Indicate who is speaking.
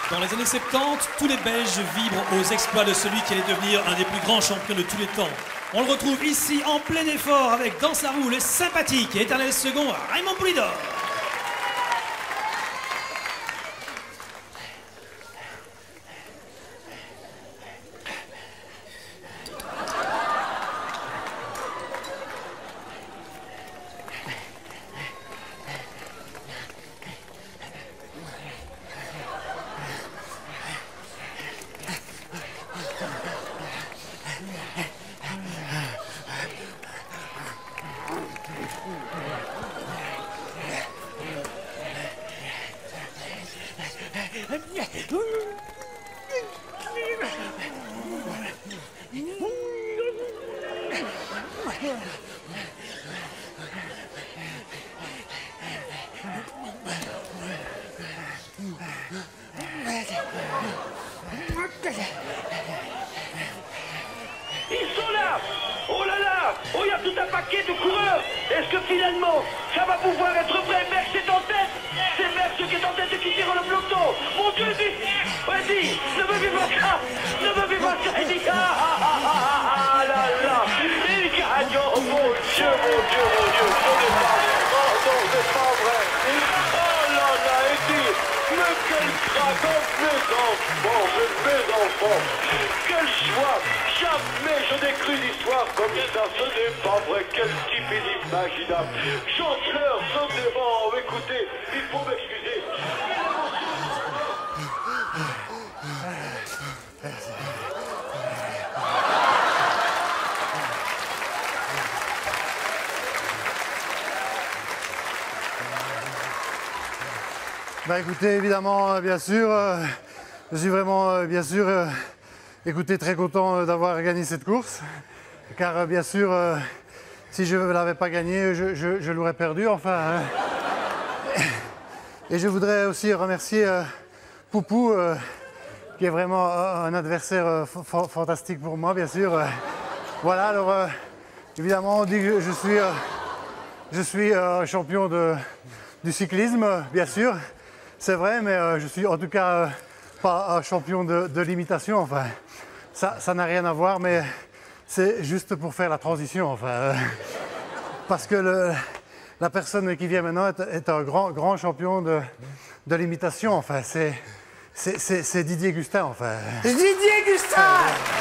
Speaker 1: Dans les années 70, tous les Belges vibrent aux exploits de celui qui allait devenir un des plus grands champions de tous les temps. On le retrouve ici en plein effort avec dans sa roue le sympathique et éternel second Raymond Poulidor.
Speaker 2: Ils sont là! Oh là là! Oh, il y a tout un paquet de coureurs! Est-ce que finalement, ça va pouvoir être vrai? Merckx est en tête! C'est Merckx qui est en tête et qui tire le peloton! Mon Dieu, dis! Ouais, dis! Ne me fais pas ça! Ne me fais pas ça! Il dit ah là là! Il gagne! Oh mon Dieu, mon Dieu, mon Dieu! Ce n'est pas vrai! Oh non, c'est pas vrai! Oh là là! Et dis! Mais quel crack! Mes enfants! Quel choix! Jamais je n'ai cru d'histoire comme ça, ce n'est pas vrai, quel type inimaginable. Chanceleur, ce n'est pas, écoutez, il faut m'excuser.
Speaker 3: Bah écoutez, évidemment, bien sûr, je suis vraiment, bien sûr, écoutez, très content d'avoir gagné cette course, car bien sûr, si je ne l'avais pas gagné, je l'aurais perdu, enfin. Et je voudrais aussi remercier Poupou, qui est vraiment un adversaire fantastique pour moi, bien sûr. Voilà, alors, évidemment, on dit que je suis champion du cyclisme, bien sûr, c'est vrai, mais je suis en tout cas pas un champion de l'imitation, enfin. Ça n'a rien à voir, mais c'est juste pour faire la transition, enfin. Parce que la personne qui vient maintenant est un grand champion de l'imitation, enfin. C'est Didier Gustin, enfin.
Speaker 4: Didier Gustin!